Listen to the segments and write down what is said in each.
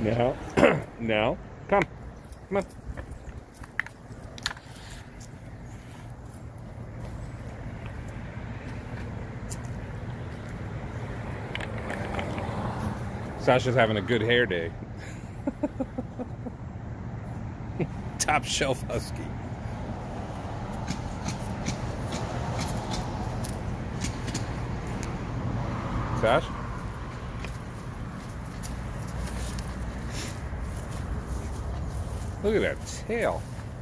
Now, now, come on. Sasha's having a good hair day. Top shelf husky. Sash? Look at that tail.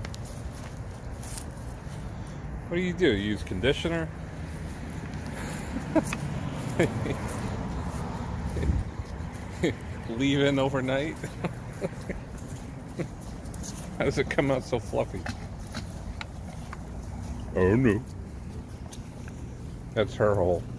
What do? You use conditioner? Leave in overnight? How does it come out so fluffy? Oh no. That's her hole.